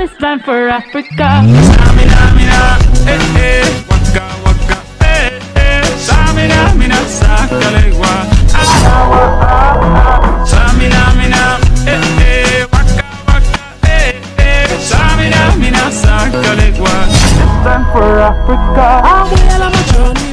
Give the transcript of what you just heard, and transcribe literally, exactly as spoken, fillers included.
This time for Africa. Samina, mina, eh, eh, waka, waka, eh, eh. Samina, mina, sakalewa. Samina, mina, eh, eh, waka, waka, eh, eh. Samina, mina, sakalewa. This time for Africa. I'm well on my journey.